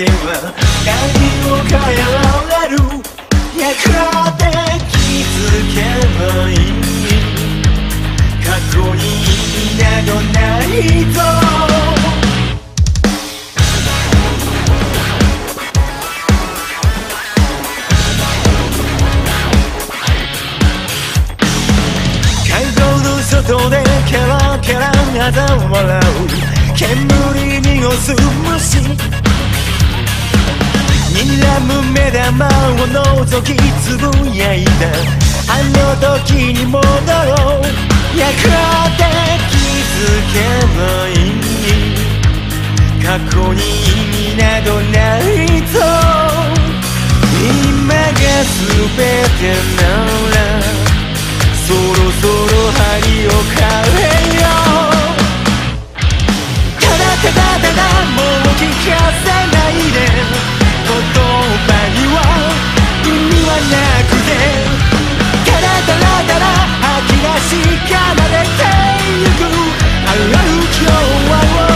では何を変えられる。やがて気づけばいい。過去に意味などないと。街道の外でケラケラ嘲笑う煙におす虫。睨む目玉を覗きつぶやいたあの時に戻ろう。やがて気づけばいい。過去に意味などないと。今が全てならそろそろ針を変えよう。ただただただもう聞かせないで。言葉には意味はなくて、ただただただ吐き出し奏でてゆくあらゆる今日は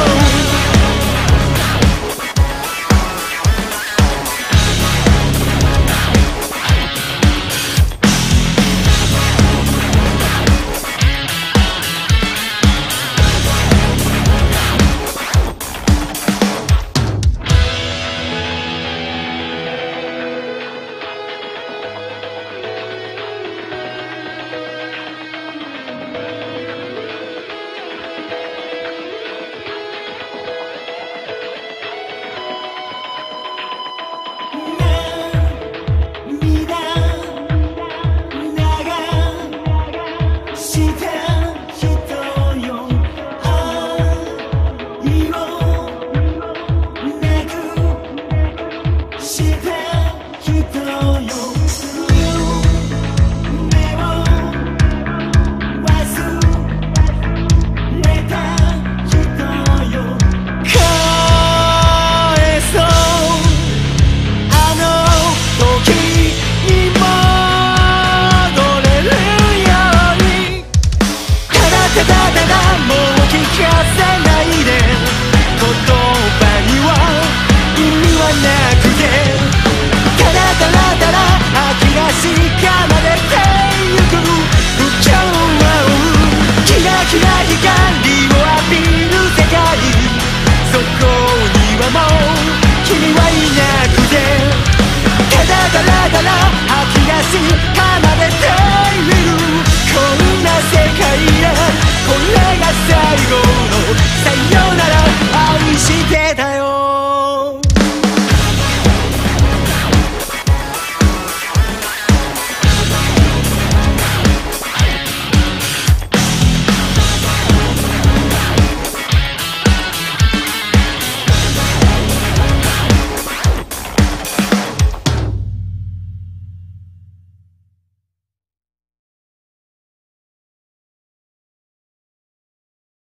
言葉には意味はない。